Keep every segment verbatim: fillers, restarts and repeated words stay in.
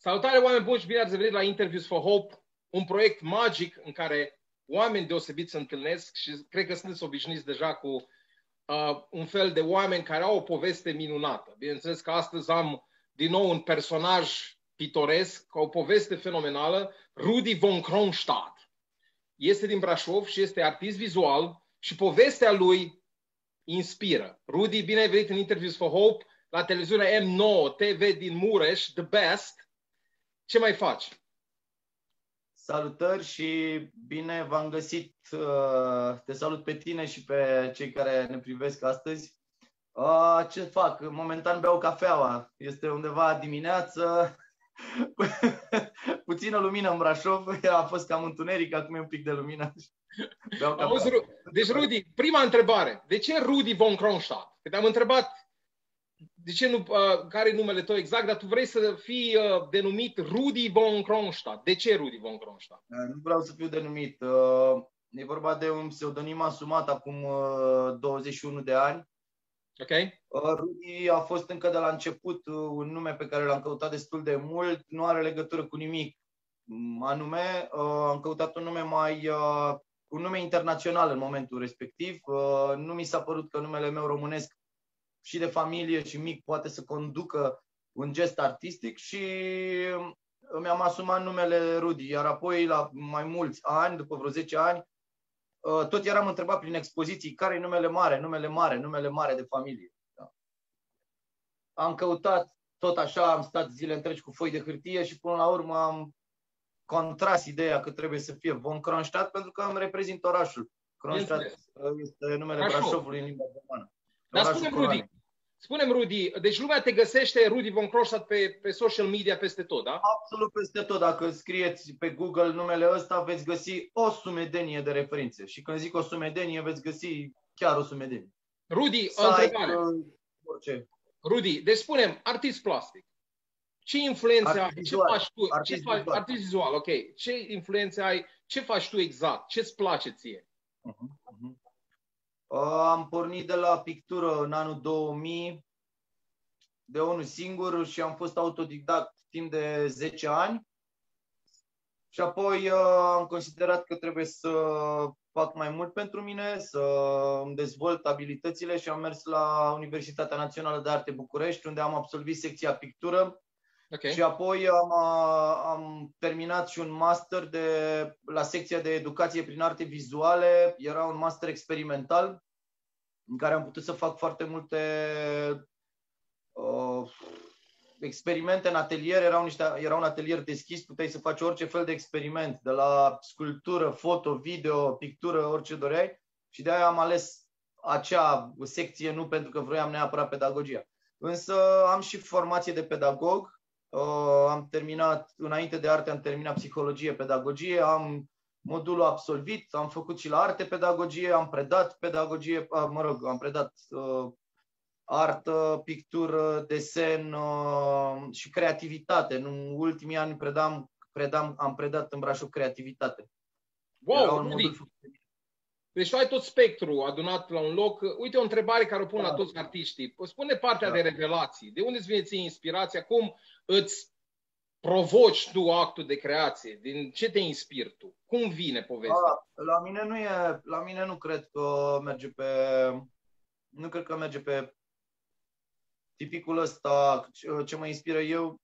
Salutare, oameni buni, și bine ați revenit la Interviews for Hope, un proiect magic în care oameni deosebiți se întâlnesc și cred că sunteți obișnuiți deja cu uh, un fel de oameni care au o poveste minunată. Bineînțeles că astăzi am din nou un personaj pitoresc, cu o poveste fenomenală, Rudi von Kronstadt. Este din Brașov și este artist vizual și povestea lui inspiră. Rudi, bine ai venit în Interviews for Hope la televiziunea M nouă T V din Mureș, The Best. Ce mai faci? Salutări și bine v-am găsit. Te salut pe tine și pe cei care ne privesc astăzi. Ce fac? Momentan beau cafeaua. Este undeva dimineață. Puțină lumină în Brașov. A fost cam întuneric, acum e un pic de lumină. Auzi, deci, Rudi, prima întrebare. De ce Rudi von Kronstadt? Că te-am întrebat de ce nu, uh, care e numele tău exact, dar tu vrei să fii uh, denumit Rudi von Kronstadt. De ce Rudi von Kronstadt? Nu vreau să fiu denumit. Uh, e vorba de un pseudonim asumat acum uh, douăzeci și unu de ani. Ok. Uh, Rudi a fost încă de la început uh, un nume pe care l-am căutat destul de mult. Nu are legătură cu nimic anume. Uh, am căutat un nume mai... Uh, un nume internațional în momentul respectiv. Uh, nu mi s-a părut că numele meu românesc și de familie și mic poate să conducă un gest artistic și mi-am asumat numele Rudi. Iar apoi, la mai mulți ani, după vreo zece ani, tot eram întrebat prin expoziții care e numele mare, numele mare, numele mare de familie. Da. Am căutat tot așa, am stat zile întregi cu foi de hârtie și până la urmă am contras ideea că trebuie să fie von Kronstadt pentru că îmi reprezint orașul. Kronstadt este numele Brașov. Brașovului în limba germană. Dar spune-mi, Rudi, spune-mi, Rudi, deci lumea te găsește Rudi von Kronstadt pe, pe social media peste tot, da? Absolut peste tot. Dacă scrieți pe Google numele ăsta, veți găsi o sumedenie de referințe. Și când zic o sumedenie, veți găsi chiar o sumedenie. Rudi, o întrebare. Orice. Rudi, deci spunem, artist plastic. Ce influențe ai? Ce faci tu? Artist ce faci? vizual. Artist vizual, ok. Ce influențe ai? Ce faci tu exact? Ce-ți place ție? Uh-huh, uh-huh. Am pornit de la pictură în anul două mii, de unul singur și am fost autodidact timp de zece ani. Și apoi am considerat că trebuie să fac mai mult pentru mine, să îmi dezvolt abilitățile și am mers la Universitatea Națională de Arte București, unde am absolvit secția pictură. Okay. Și apoi am, am terminat și un master de, la secția de educație prin arte vizuale. Era un master experimental în care am putut să fac foarte multe uh, experimente în atelier. Era un, era un atelier deschis, puteai să faci orice fel de experiment, de la sculptură, foto, video, pictură, orice doreai. Și de aia am ales acea secție, nu pentru că vroiam neapărat pedagogia. Însă am și formație de pedagog. Uh, am terminat, înainte de arte am terminat psihologie, pedagogie, am modulul absolvit, am făcut și la arte pedagogie, am predat pedagogie, uh, mă rog, am predat uh, artă, pictură, desen uh, și creativitate. În ultimii ani predam, predam, am predat în Brașov creativitate. Wow, modul... Deci tu ai tot spectrul adunat la un loc. Uite o întrebare care o pun da. la toți artiștii. Spune partea da. de revelații. De unde îți vine ție inspirația? Cum îți provoci tu actul de creație? Din ce te inspiri tu? Cum vine povestea? A, la mine nu e, la mine nu cred că merge pe nu cred că merge pe tipicul ăsta. Ce mă inspiră eu?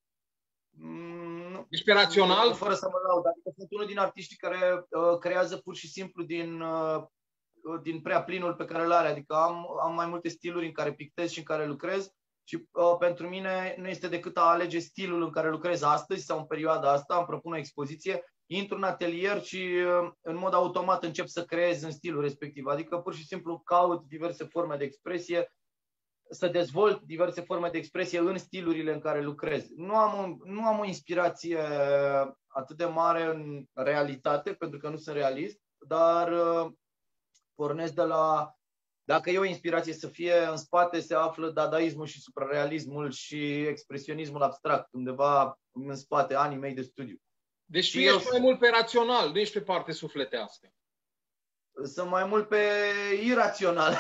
Inspirațional? Fără să mă laud. Adică sunt unul din artiștii care uh, creează pur și simplu din uh, din prea plinul pe care îl are. Adică am, am mai multe stiluri în care pictez și în care lucrez și uh, pentru mine nu este decât a alege stilul în care lucrez astăzi sau în perioada asta, îmi propun o expoziție, intru în atelier și uh, în mod automat încep să creez în stilul respectiv. Adică pur și simplu caut diverse forme de expresie, să dezvolt diverse forme de expresie în stilurile în care lucrez. Nu am o, nu am o inspirație atât de mare în realitate, pentru că nu sunt realist, dar uh, pornesc de la, dacă e o inspirație să fie, în spate se află dadaismul și suprarealismul și expresionismul abstract, undeva în spate, anii mei de studiu. Deci și tu ești eu... mai mult pe rațional, nu ești pe parte sufletească. Sunt mai mult pe irațional.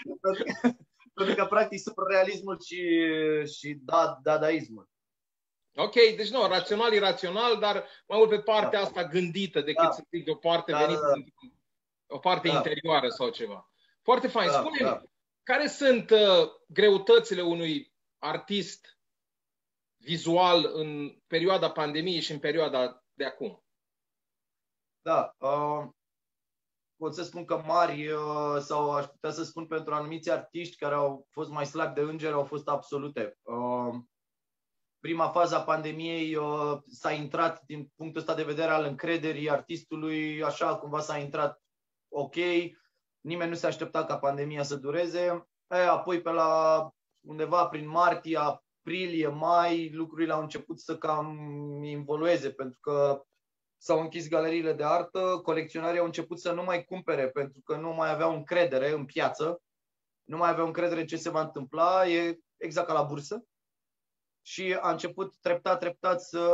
Pentru că practic suprarealismul și, și da, dadaismul. Ok, deci nu, rațional, irațional, dar mai mult pe partea Da. asta gândită decât Da. să zic de o parte Da, venită, da, da. o parte Da. interioară sau ceva. Foarte fain. Da, Spune-mi, da. care sunt uh, greutățile unui artist vizual în perioada pandemiei și în perioada de acum? Da. Uh, pot să spun că mari, uh, sau aș putea să spun pentru anumiți artiști care au fost mai slabi de îngeri, au fost absolute. Uh, prima fază a pandemiei uh, s-a intrat din punctul ăsta de vedere al încrederii artistului, așa cumva s-a intrat ok, nimeni nu se aștepta ca pandemia să dureze. E, apoi pe la undeva prin martie, aprilie, mai, lucrurile au început să cam involueze, pentru că s-au închis galeriile de artă, colecționarii au început să nu mai cumpere, pentru că nu mai aveau încredere în piață, nu mai aveau încredere în ce se va întâmpla, e exact ca la bursă. Și a început treptat, treptat să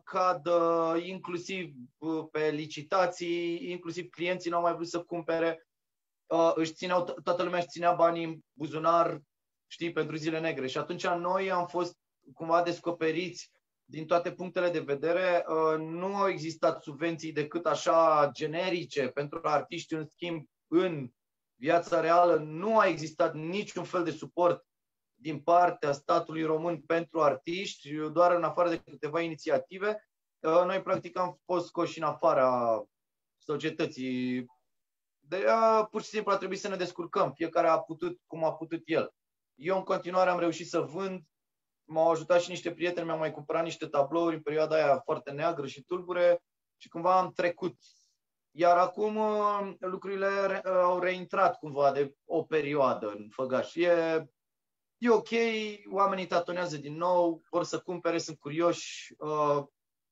cadă inclusiv pe licitații, inclusiv clienții n-au mai vrut să cumpere, își țineau, toată lumea își ținea banii în buzunar, știi, pentru zile negre. Și atunci noi am fost cumva descoperiți din toate punctele de vedere. Nu au existat subvenții decât așa generice pentru artiști, în schimb, în viața reală nu a existat niciun fel de suport din partea statului român pentru artiști, doar în afară de câteva inițiative. Noi, practic, am fost scoși în afara societății. De, pur și simplu a trebuit să ne descurcăm. Fiecare a putut cum a putut el. Eu, în continuare, am reușit să vând. M-au ajutat și niște prieteni, mi-au mai cumpărat niște tablouri în perioada aia foarte neagră și tulbure și cumva am trecut. Iar acum lucrurile au reintrat cumva de o perioadă în făgaș. E, e ok, oamenii tatonează din nou, vor să cumpere, sunt curioși, uh,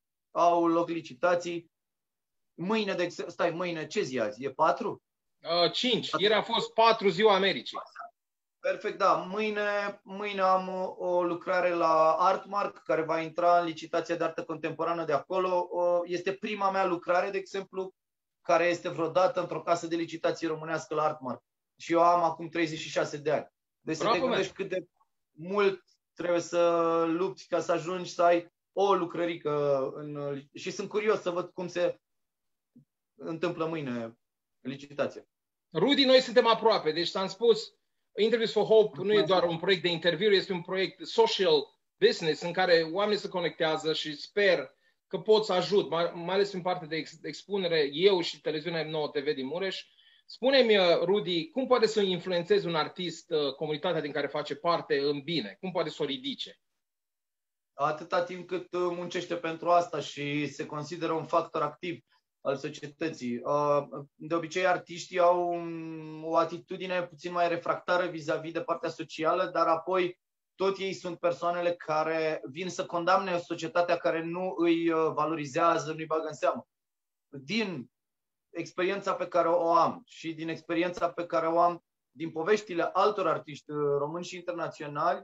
au loc licitații. Mâine, de exemplu, stai, mâine, ce zi azi? E patru? Uh, cinci. Ieri a fost patru ziua Americii. Perfect, da. Mâine, mâine am o, o lucrare la Artmark, care va intra în licitația de artă contemporană de acolo. O, este prima mea lucrare, de exemplu, care este vreodată într-o casă de licitație românească la Artmark. Și eu am acum treizeci și șase de ani. Deci Bravo, să te gândești cât de mult trebuie să lupți ca să ajungi să ai o lucrărică. În... Și sunt curios să văd cum se întâmplă mâine licitația. Rudi, noi suntem aproape. Deci ți-am spus, Interviews for Hope nu e doar un proiect de interviuri, este un proiect social business în care oamenii se conectează și sper că pot să ajut, mai, mai ales în partea de ex, expunere, eu și televiziunea M nouă T V din Mureș. Spune-mi, Rudi, cum poate să influențeze un artist comunitatea din care face parte în bine? Cum poate să o ridice? Atâta timp cât muncește pentru asta și se consideră un factor activ al societății. De obicei, artiștii au o atitudine puțin mai refractară vis-a-vis de partea socială, dar apoi tot ei sunt persoanele care vin să condamne societatea care nu îi valorizează, nu îi bagă în seamă. Din experiența pe care o am și din experiența pe care o am din poveștile altor artiști români și internaționali,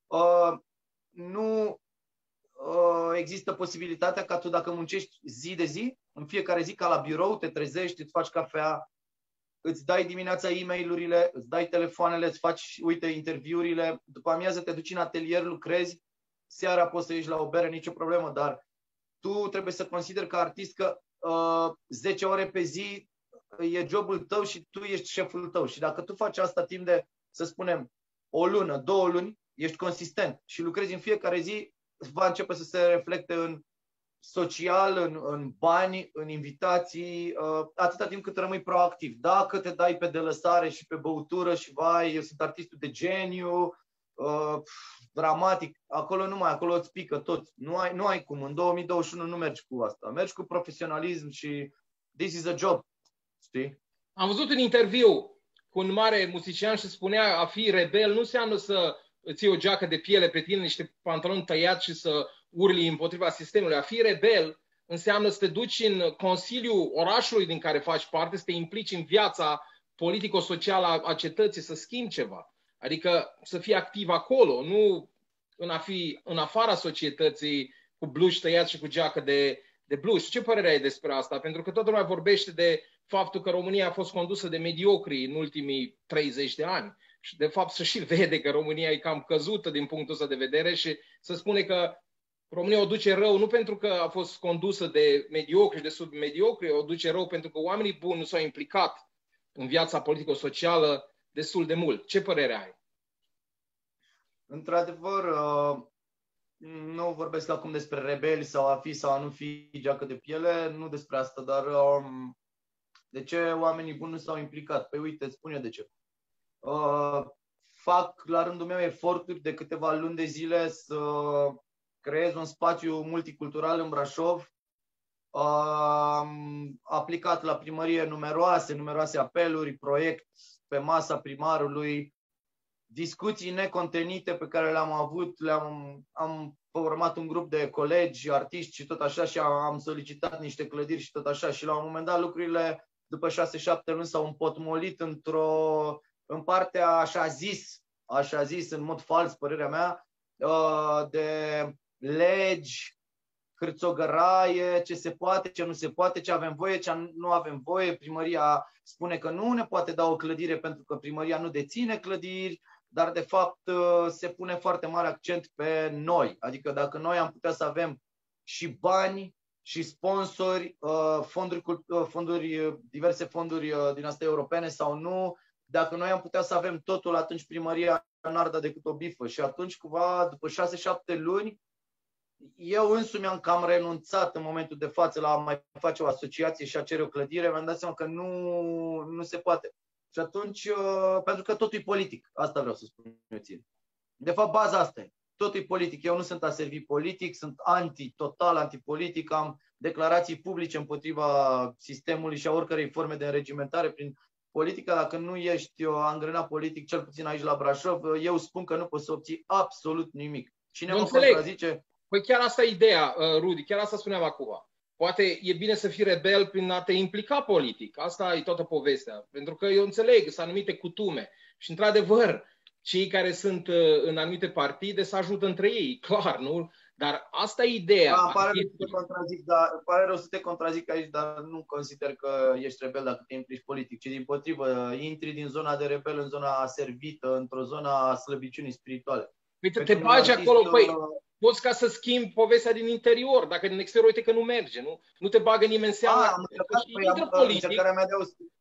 nu există posibilitatea ca tu, dacă muncești zi de zi, în fiecare zi ca la birou, te trezești, îți faci cafea, îți dai dimineața e-mail-urile, îți dai telefoanele, îți faci, uite, interviurile, după amiază te duci în atelier, lucrezi, seara poți să ieși la o bere, nicio problemă, dar tu trebuie să consideri ca artist că uh, zece ore pe zi e jobul tău și tu ești șeful tău. Și dacă tu faci asta timp de, să spunem, o lună, două luni, ești consistent și lucrezi în fiecare zi, va începe să se reflecte în social, în, în bani, în invitații, uh, atâta timp cât rămâi proactiv. Dacă te dai pe delăsare și pe băutură și vai, eu sunt artistul de geniu, uh, dramatic, acolo nu mai, acolo îți pică tot. Nu ai, nu ai cum, în două mii douăzeci și unu nu mergi cu asta. Mergi cu profesionalism și this is a job, știi? Am văzut un interviu cu un mare muzician și spunea a fi rebel nu înseamnă să îți iei o geacă de piele pe tine, niște pantaloni tăiați și să urli împotriva sistemului. A fi rebel înseamnă să te duci în consiliul orașului din care faci parte, să te implici în viața politico-socială a cetății, să schimbi ceva. Adică să fii activ acolo, nu în a fi în afara societății cu bluși tăiați și cu geacă de, de bluși. Ce părere ai despre asta? Pentru că toată lumea vorbește de faptul că România a fost condusă de mediocri în ultimii treizeci de ani. Și de fapt se și vede că România e cam căzută din punctul ăsta de vedere și se spune că România o duce rău nu pentru că a fost condusă de mediocri și de submediocri, o duce rău pentru că oamenii buni nu s-au implicat în viața politico-socială destul de mult. Ce părere ai? Într-adevăr, nu vorbesc acum despre rebeli sau a fi sau a nu fi geacă de piele, nu despre asta, dar de ce oamenii buni nu s-au implicat? Păi uite, îți spun eu de ce. Fac la rândul meu eforturi de câteva luni de zile să creez un spațiu multicultural în Brașov. Am aplicat la primărie numeroase, numeroase apeluri, proiect pe masa primarului, discuții necontenite pe care le-am avut, le-am am format un grup de colegi, artiști și tot așa și am solicitat niște clădiri și tot așa și la un moment dat lucrurile după șase șapte luni s-au împotmolit într-o, în partea așa zis, așa zis în mod fals, părerea mea, de legi, cârțogăraie, ce se poate, ce nu se poate, ce avem voie, ce nu avem voie. Primăria spune că nu ne poate da o clădire pentru că primăria nu deține clădiri, dar de fapt se pune foarte mare accent pe noi. Adică dacă noi am putea să avem și bani și sponsori, fonduri, fonduri diverse fonduri din astea europene sau nu, dacă noi am putea să avem totul, atunci primăria n-ar da decât o bifă. Și atunci, cumva, după șase șapte luni, eu însumi am cam renunțat în momentul de față la a mai face o asociație și a cere o clădire. Mi-am dat seama că nu, nu se poate. Și atunci, pentru că totul e politic. Asta vreau să spun eu ție. De fapt, baza asta e. Totul e politic. Eu nu sunt aservit politic, sunt anti, total antipolitic. Am declarații publice împotriva sistemului și a oricărei forme de înregimentare prin politica. Dacă nu ești angrenat politic, cel puțin aici la Brașov, eu spun că nu poți să obții absolut nimic. Cine mă contrazice? Păi chiar asta e ideea, Rudi, chiar asta spuneam acum. Poate e bine să fii rebel prin a te implica politic. Asta e toată povestea. Pentru că eu înțeleg, sunt anumite cutume. Și într-adevăr, cei care sunt în anumite partide se ajută între ei, clar, nu? Dar asta e ideea. Da, îmi pare rău să te contrazic, dar, pare rău să te contrazic aici, dar nu consider că ești rebel dacă te implici politic, ci dimpotrivă, intri din zona de rebel în zona servită, într-o zona a slăbiciunii spirituale. Păi te, te bagi acolo, păi, poți ca să schimbi povestea din interior, dacă din exterior uite că nu merge, nu, nu te bagă nimeni seama. Am încercat, păi, am, încercarea, mea de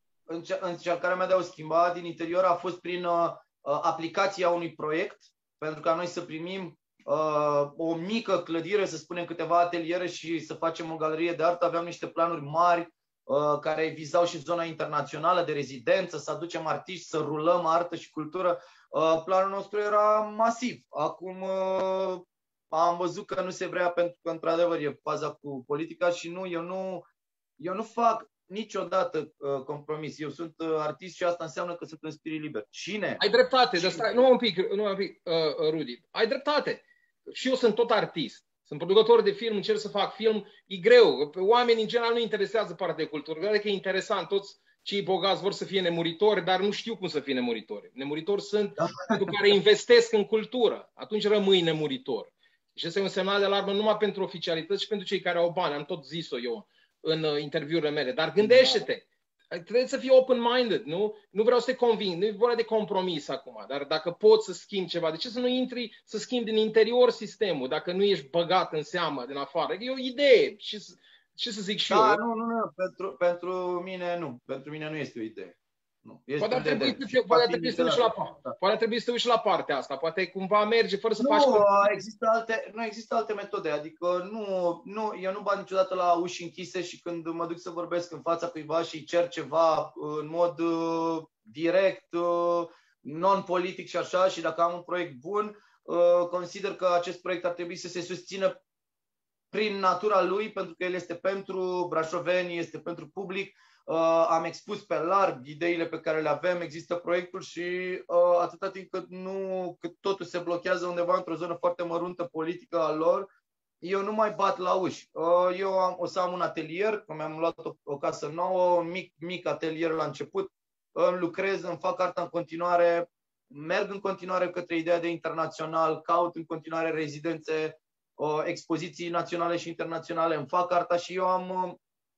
a, încercarea mea de a o schimba din interior a fost prin uh, aplicația unui proiect, pentru ca noi să primim uh, o mică clădire, să spunem câteva ateliere și să facem o galerie de artă. Aveam niște planuri mari uh, care vizau și zona internațională de rezidență, să aducem artiști, să rulăm artă și cultură. Uh, planul nostru era masiv. Acum uh, am văzut că nu se vrea pentru că, într-adevăr, e faza cu politica și nu, eu nu, eu nu fac niciodată uh, compromis. Eu sunt uh, artist și asta înseamnă că sunt în spirit liber. Cine? Ai dreptate, de stai, nu un pic, nu un pic uh, Rudi. Ai dreptate. Și eu sunt tot artist. Sunt producător de film, încerc să fac film. E greu. Oamenii, în general, nu interesează partea de cultură. Cred că e interesant. Toți cei bogați vor să fie nemuritori, dar nu știu cum să fie nemuritori. Nemuritori sunt pentru care investesc în cultură. Atunci rămâi nemuritor. Și este un semnal de alarmă numai pentru oficialități și pentru cei care au bani. Am tot zis-o eu în interviurile mele. Dar gândește-te. Trebuie să fii open-minded, nu? Nu vreau să te conving. Nu e vorba de compromis acum. Dar dacă poți să schimbi ceva, de ce să nu intri să schimbi din interior sistemul, dacă nu ești băgat în seamă din afară? E o idee. Ce, ce să zic și da, eu? Nu, nu, nu. Pentru, pentru mine nu. Pentru mine nu este o idee. Nu. Poate ar trebui, să, poate ar trebui să te uiți la, da. poate ar trebui să te uiți la partea asta. Poate cumva merge fără să nu, faci... Există alte, nu există alte metode. Adică nu, nu, eu nu bat niciodată la uși închise și când mă duc să vorbesc în fața cuiva și îi cer ceva în mod uh, direct, uh, non-politic și așa, și dacă am un proiect bun, uh, consider că acest proiect ar trebui să se susțină prin natura lui, pentru că el este pentru brașoveni, este pentru public. Uh, am expus pe larg ideile pe care le avem, există proiectul și uh, atâta timp cât, nu, cât totul se blochează undeva într-o zonă foarte măruntă politică a lor, eu nu mai bat la uși. Uh, eu am, o să am un atelier, că mi-am luat o, o casă nouă, un mic, mic atelier la început, îmi lucrez, îmi fac arta în continuare, merg în continuare către ideea de internațional, caut în continuare rezidențe, uh, expoziții naționale și internaționale, îmi fac arta și eu am... Uh,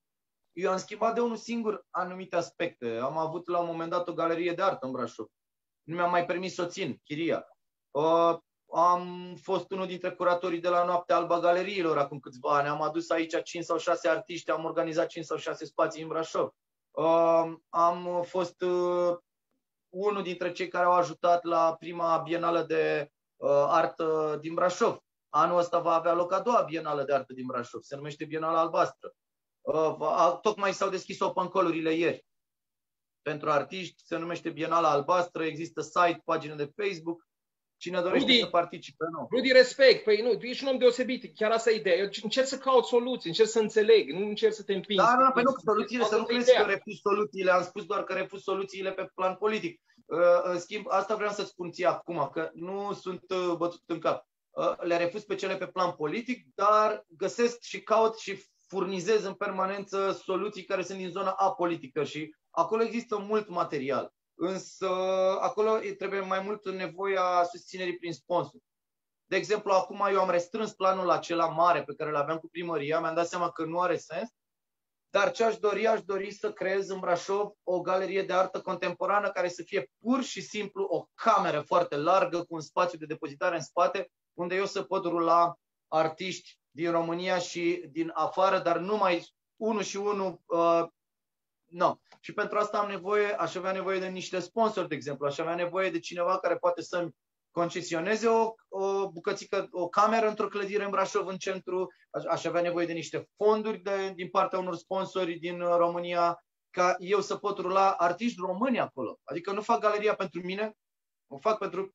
Eu am schimbat de unul singur anumite aspecte. Am avut la un moment dat o galerie de artă în Brașov. Nu mi-am mai permis să o țin, chiria. Uh, am fost unul dintre curatorii de la Noaptea Albă a Galeriilor acum câțiva ani. Am adus aici cinci sau șase artiști, am organizat cinci sau șase spații în Brașov. Uh, am fost uh, unul dintre cei care au ajutat la prima bienală de uh, artă din Brașov. Anul ăsta va avea loc a doua bienală de artă din Brașov. Se numește Bienala Albastră. Uh, a, tocmai s-au deschis open call-urile ieri pentru artiști. Se numește Bienala Albastră. Există site, pagină de Facebook. Cine dorește Rudi, să participe, nu. Rudi, respect. Păi nu, tu ești un om deosebit. Chiar asta e ideea. Eu încerc să caut soluții, încerc să înțeleg, nu încerc să te împing. Da, nu, păi nu, soluțiile, să nu crezi că refuz soluțiile. Am spus doar că refuz soluțiile pe plan politic. În schimb, asta vreau să-ți spun ție acum, că nu sunt bătut în cap. Le refuz pe cele pe plan politic, dar găsesc și caut și furnizez în permanență soluții care sunt din zona apolitică și acolo există mult material. Însă acolo trebuie mai mult nevoia susținerii prin sponsor. De exemplu, acum eu am restrâns planul acela mare pe care îl aveam cu primăria, mi-am dat seama că nu are sens, dar ce aș dori, aș dori să creez în Brașov o galerie de artă contemporană care să fie pur și simplu o cameră foarte largă cu un spațiu de depozitare în spate, unde eu să pot rula artiști din România și din afară, dar numai unul și unul. Uh, No. Și pentru asta am nevoie, aș avea nevoie de niște sponsori, de exemplu. Aș avea nevoie de cineva care poate să-mi concesioneze o, o bucățică, o cameră într-o clădire în Brașov, în centru. Aș, aș avea nevoie de niște fonduri de, din partea unor sponsori din România, ca eu să pot rula artiști români acolo. Adică nu fac galeria pentru mine, o fac pentru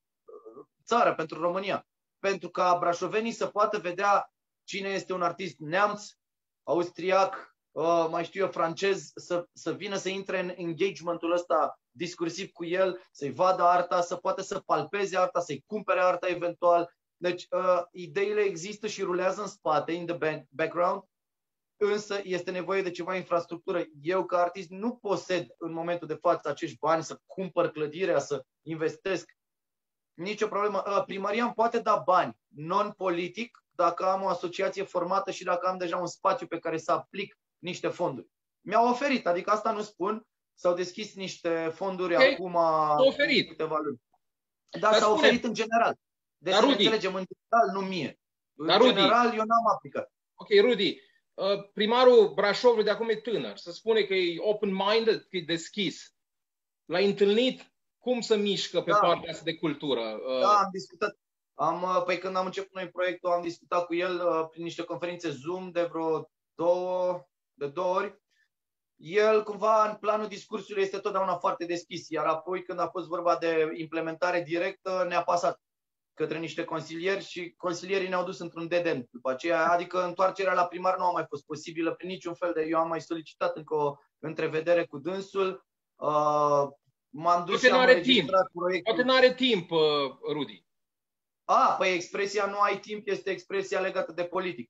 țară, pentru România. Pentru ca brașovenii să poată vedea cine este un artist neamț, austriac, Uh, mai știu eu, francez, să, să vină să intre în engagementul ăsta discursiv cu el, să-i vadă arta, să poată să palpeze arta, să-i cumpere arta eventual. Deci, uh, ideile există și rulează în spate, in the back, background, însă este nevoie de ceva infrastructură. Eu, ca artist, nu posed în momentul de față acești bani să cumpăr clădirea, să investesc. Nicio problemă. Uh, primăria îmi poate da bani non-politic dacă am o asociație formată și dacă am deja un spațiu pe care să aplic niște fonduri. Mi-au oferit, adică asta nu spun, s-au deschis niște fonduri okay. acum oferit. câteva luni. Dar, Dar s-au oferit în general. Deci să înțelegem, în general, nu mie. În Dar, general, Rudi, eu n-am aplicat. Ok, Rudi, primarul Brașovului de acum e tânăr. Se spune că e open-minded, că e deschis. L-ai întâlnit? Cum să mișcă pe da. partea asta de cultură? Da, am discutat. Am, păi când am început noi proiectul, am discutat cu el prin niște conferințe Zoom de vreo două de două ori. El, cumva, în planul discursului este totdeauna foarte deschis, iar apoi, când a fost vorba de implementare directă, ne-a pasat către niște consilieri și consilierii ne-au dus într-un dead end. După aceea, adică întoarcerea la primar nu a mai fost posibilă prin niciun fel de... Eu am mai solicitat încă o întrevedere cu dânsul. Uh, m-am dus Poate și am înregistrat proiectul. Poate nu are timp, uh, Rudi. A, păi expresia nu ai timp este expresia legată de politic.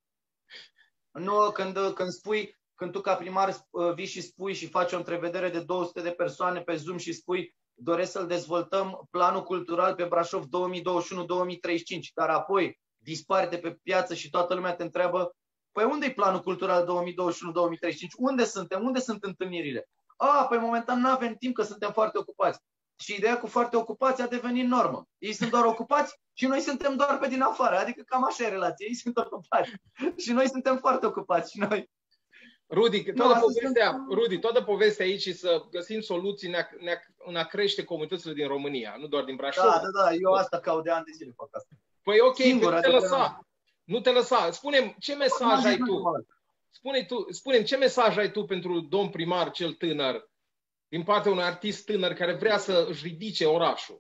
Nu, când, când spui... Când tu ca primar vii și spui și faci o întrevedere de două sute de persoane pe Zoom și spui doresc să-l dezvoltăm planul cultural pe Brașov două mii douăzeci și unu două mii treizeci și cinci, dar apoi dispari de pe piață și toată lumea te întreabă păi unde e planul cultural două mii douăzeci și unu două mii treizeci și cinci? Unde suntem? Unde sunt întâlnirile? A, păi momentan nu avem timp că suntem foarte ocupați. Și ideea cu foarte ocupați a devenit normă. Ei sunt doar ocupați și noi suntem doar pe din afară. Adică cam așa e relația. Ei sunt ocupați și noi suntem foarte ocupați și noi. Rudi, toată, nu, povestea, sunt... Rudi, toată povestea aici e să găsim soluții în a, în a crește comunitățile din România, nu doar din Brașov. Da, da, da, eu asta caut de ani de zile fac asta. Păi ok, Singur, nu te lăsa. Nu te lăsa. Spune-mi ce mesaj ai tu. Spune tu, spune-mi ce mesaj ai tu pentru domn primar cel tânăr, din partea unui artist tânăr care vrea să își ridice orașul.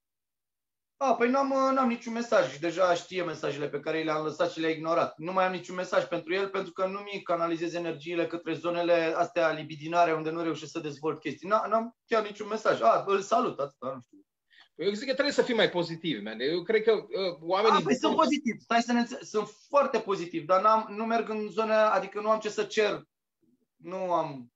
A, păi n-am, n-am niciun mesaj. Deja știe mesajele pe care le-am lăsat și le-a ignorat. Nu mai am niciun mesaj pentru el, pentru că nu mi canalizez energiile către zonele astea libidinare unde nu reușesc să dezvolt chestii. N-am chiar niciun mesaj. A, îl salut, atâta, nu știu. Eu zic că trebuie să fii mai pozitiv, man. Eu cred că uh, oamenii... A, păi sunt pozitiv. Stai să ne înțe- Sunt foarte pozitiv, dar n-am, nu merg în zone, adică nu am ce să cer. Nu am...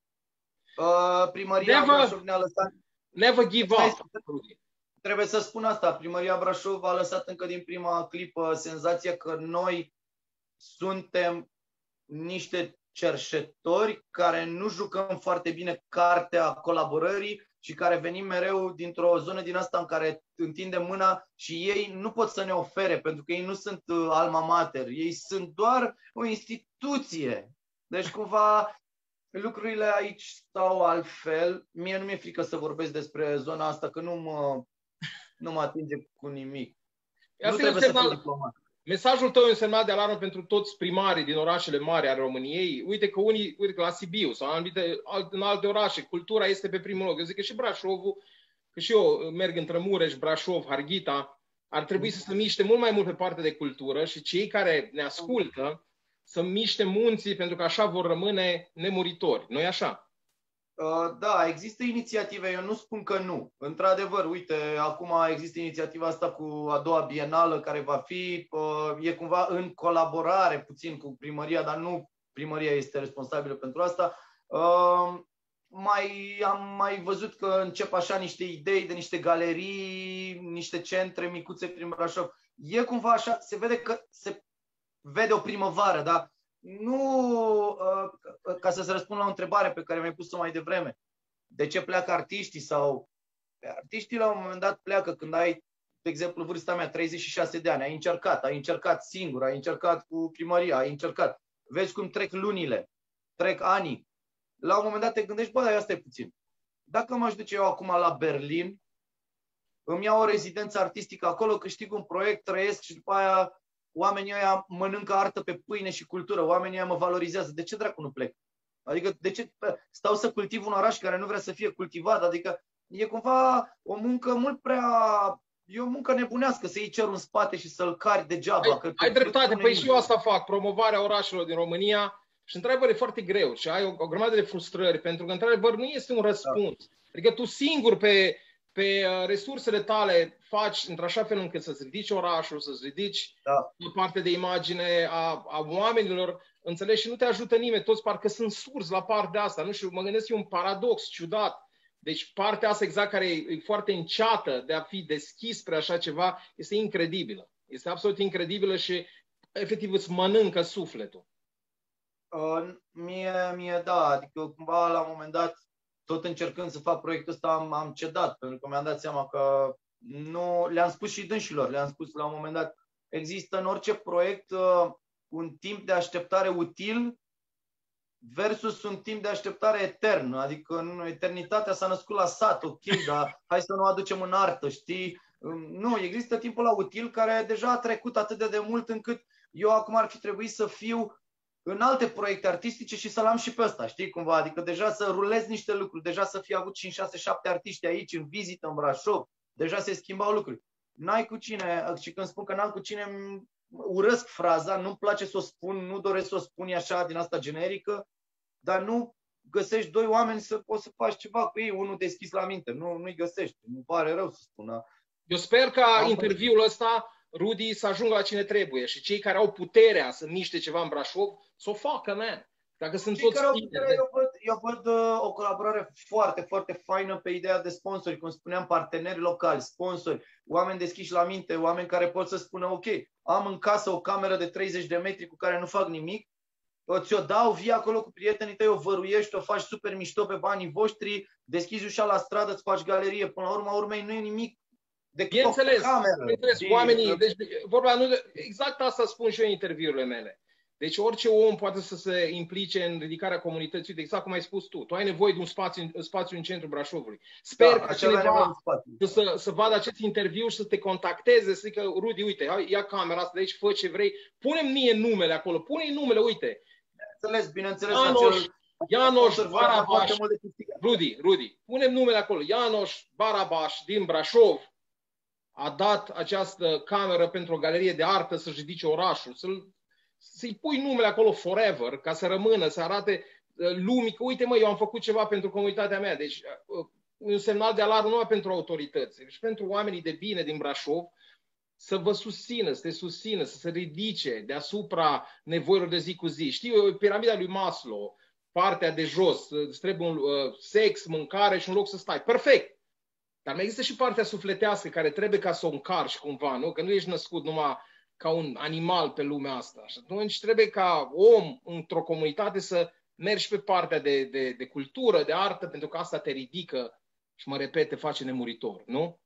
Uh, primăria Brașov ne-a lăsat... Never give up. Trebuie să spun asta, primăria Brașov a lăsat încă din prima clipă senzația că noi suntem niște cerșetori care nu jucăm foarte bine cartea colaborării și care venim mereu dintr-o zonă din asta în care întindem mâna și ei nu pot să ne ofere, pentru că ei nu sunt alma mater, ei sunt doar o instituție. Deci cumva lucrurile aici stau altfel. Mie nu mi-e frică să vorbesc despre zona asta, că nu mă, nu mă atinge cu nimic. Asta nu trebuie să fiu diplomat. Mesajul tău e un semnal de alarmă pentru toți primarii din orașele mari ale României. Uite că unii, uite că la Sibiu sau anumite, în alte orașe, cultura este pe primul loc. Eu zic că și Brașovul, că și eu merg între Mureș, Brașov, Harghita, ar trebui să se miște mult mai mult pe partea de cultură și cei care ne ascultă să miște munții, pentru că așa vor rămâne nemuritori. Nu-i așa? Da, există inițiative, eu nu spun că nu. Într-adevăr, uite, acum există inițiativa asta cu a doua bienală care va fi, e cumva în colaborare puțin cu primăria, dar nu primăria este responsabilă pentru asta. Mai, am mai văzut că încep așa niște idei de niște galerii, niște centre micuțe prin Brașov. E cumva așa, se vede că se vede o primăvară, dar nu, ca să se răspund la o întrebare pe care mi-ai pus-o mai devreme. De ce pleacă artiștii? Sau artiștii la un moment dat pleacă când ai, de exemplu, vârsta mea, treizeci și șase de ani, ai încercat, ai încercat singur, ai încercat cu primăria, ai încercat. Vezi cum trec lunile, trec anii. La un moment dat te gândești, bă, dar asta e puțin. Dacă m-aș duce eu acum la Berlin, îmi iau o rezidență artistică acolo, câștig un proiect, trăiesc și după aia oamenii ăia mănâncă artă pe pâine și cultură, oamenii ăia mă valorizează. De ce dracu nu plec? Adică de ce stau să cultiv un oraș care nu vrea să fie cultivat? Adică e cumva o muncă mult prea... E o muncă nebunească să iei cerul în spate și să-l cari degeaba. Ai, că ai dreptate, păi și eu asta fac, promovarea orașelor din România și într-adevăr e foarte greu și ai o, o grămadă de frustrări, pentru că într-adevăr nu este un răspuns. Da. Adică tu singur pe, pe resursele tale faci într-așa fel încât să-ți ridici orașul, să-ți ridici da. o parte de imagine a, a oamenilor, înțelegi, și nu te ajută nimeni, toți parcă sunt surzi la partea asta, nu știu, mă gândesc, e un paradox ciudat. Deci partea asta exact care e, e foarte înceată de a fi deschis spre așa ceva este incredibilă. Este absolut incredibilă și efectiv îți mănâncă sufletul. Uh, mie, mie da, adică cumva la un moment dat, tot încercând să fac proiectul ăsta, am, am cedat, pentru că mi-am dat seama că nu, le-am spus și dânșilor, le-am spus la un moment dat, există în orice proiect uh, un timp de așteptare util versus un timp de așteptare etern. Adică nu, eternitatea s-a născut la sat, ok, dar hai să nu o aducem în artă, știi? Nu, există timpul la util care deja a trecut atât de, de mult încât eu acum ar fi trebuit să fiu în alte proiecte artistice și să-l am și pe ăsta, știi cumva? Adică deja să rulez niște lucruri, deja să fie avut cinci, șase, șapte artiști aici în vizită în Brașov, deja se schimbau lucruri. N-ai cu cine, și când spun că n-am cu cine, urăsc fraza, nu-mi place să o spun, nu doresc să o spun așa din asta generică, dar nu găsești doi oameni să poți să faci ceva cu ei, unul deschis la minte, nu, nu-i găsești, nu pare rău să spun. Eu sper ca interviul ăsta, Rudy, să ajungă la cine trebuie și cei care au puterea să miște ceva în Brașov, să o facă, man. Dacă sunt cei toți care au tineri, puterea, eu văd, eu văd uh, o colaborare foarte, foarte faină pe ideea de sponsori, cum spuneam, parteneri locali, sponsori, oameni deschiși la minte, oameni care pot să spună, ok, am în casă o cameră de treizeci de metri cu care nu fac nimic, ți-o dau, vii acolo cu prietenii tăi, o văruiești, o faci super mișto pe banii voștri, deschizi ușa la stradă, îți faci galerie, până la urma urmei nu e nimic decât o cameră. Bineînțeles, oamenii, deci, vorba, nu, exact asta spun și eu în interviurile mele. Deci orice om poate să se implice în ridicarea comunității, de exact cum ai spus tu. Tu ai nevoie de un spațiu, un spațiu în centrul Brașovului. Sper da, că cineva să, să vadă acest interviu și să te contacteze, să zică, Rudy, uite, ia camera asta de aici, fă ce vrei, pune-mi mie numele acolo, pune-i numele, uite. Bineînțeles, bineînțeles. Ianoș, acel... Ianoș Barabaș, Rudy, Rudy, pune-mi numele acolo. Ianoș Barabaș din Brașov a dat această cameră pentru o galerie de artă să-și ridice orașul, să-l, să-i pui numele acolo forever, ca să rămână, să arate lumii că, uite mă, eu am făcut ceva pentru comunitatea mea. Deci un semnal de alarmă nu pentru autorități, ci pentru oamenii de bine din Brașov, să vă susțină, să te susțină, să se ridice deasupra nevoilor de zi cu zi. Știu, piramida lui Maslow, partea de jos, îți trebuie un uh, sex, mâncare și un loc să stai. Perfect! Dar mai există și partea sufletească care trebuie ca să o încarci cumva, nu? Că nu ești născut numai ca un animal pe lumea asta. Și atunci trebuie ca om într-o comunitate să mergi pe partea de, de, de cultură, de artă, pentru că asta te ridică Și mă repet, te face nemuritor, nu?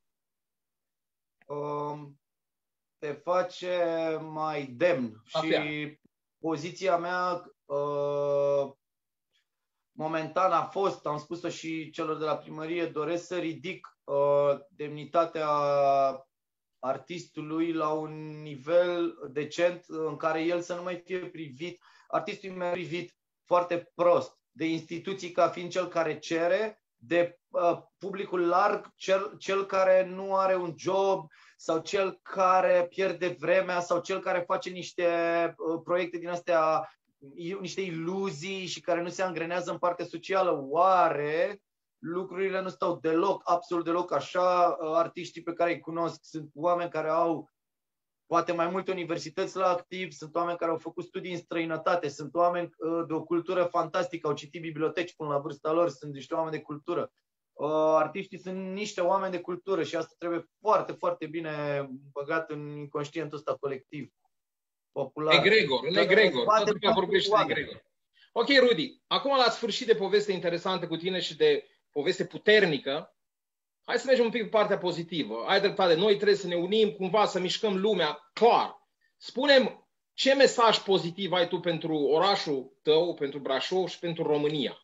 Um, te face mai demn. Afia. Și poziția mea uh, momentan a fost, am spus-o și celor de la primărie, doresc să ridic uh, demnitatea artistului la un nivel decent în care el să nu mai fie privit, artistul e privit foarte prost de instituții ca fiind cel care cere, de uh, publicul larg, cel, cel care nu are un job sau cel care pierde vremea sau cel care face niște uh, proiecte din astea, niște iluzii și care nu se angrenează în partea socială. Oare lucrurile nu stau deloc, absolut deloc așa? Artiștii pe care îi cunosc sunt oameni care au poate mai multe universități la activ, sunt oameni care au făcut studii în străinătate, sunt oameni de o cultură fantastică, au citit biblioteci până la vârsta lor, sunt niște oameni de cultură. Artiștii sunt niște oameni de cultură și asta trebuie foarte, foarte bine băgat în inconștientul ăsta colectiv, popular. Egregor, în egregor, totul că vorbește de egregor. Ok, Rudy, acum la sfârșit de poveste interesantă cu tine și de poveste puternică, hai să mergem un pic pe partea pozitivă. Ai dreptate, noi trebuie să ne unim, cumva să mișcăm lumea, clar. Spune-mi, ce mesaj pozitiv ai tu pentru orașul tău, pentru Brașov și pentru România?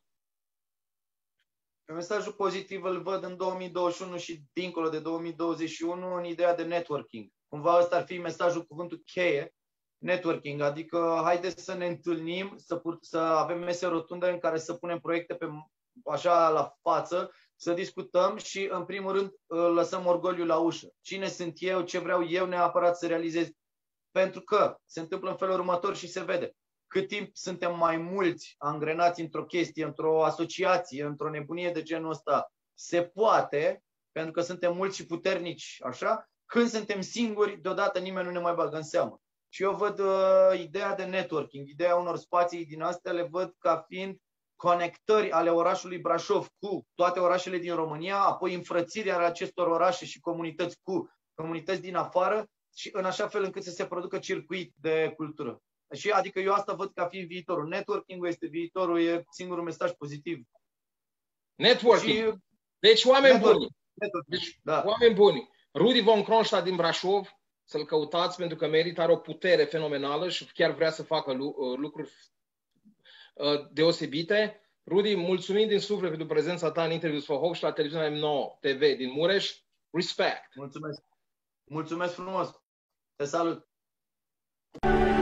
Mesajul pozitiv îl văd în două mii douăzeci și unu și dincolo de două mii douăzeci și unu în ideea de networking. Cumva ăsta ar fi mesajul, cuvântul cheie, networking, adică haideți să ne întâlnim, să, pur, să avem mese rotunde în care să punem proiecte pe, așa la față, să discutăm și, în primul rând, lăsăm orgoliul la ușă. Cine sunt eu, ce vreau eu neapărat să realizez. Pentru că se întâmplă în felul următor și se vede. Cât timp suntem mai mulți angrenați într-o chestie, într-o asociație, într-o nebunie de genul ăsta, se poate, pentru că suntem mulți și puternici, așa, când suntem singuri, deodată nimeni nu ne mai bagă în seamă. Și eu văd uh, ideea de networking, ideea unor spații din astea, le văd ca fiind conectări ale orașului Brașov cu toate orașele din România, apoi înfrățirea acestor orașe și comunități cu comunități din afară și în așa fel încât să se producă circuit de cultură. Și adică eu asta văd ca fiind viitorul. Networking-ul este viitorul, e singurul mesaj pozitiv. Networking. Și deci oameni networking. buni. Networking. Deci da. oameni buni. Rudy von Kronstadt din Brașov, să-l căutați pentru că merită, are o putere fenomenală și chiar vrea să facă lucruri deosebite. Rudy, mulțumim din suflet pentru prezența ta în Interviews for Hope și la televiziunea M nouă T V din Mureș. Respect! Mulțumesc! Mulțumesc frumos! Te salut!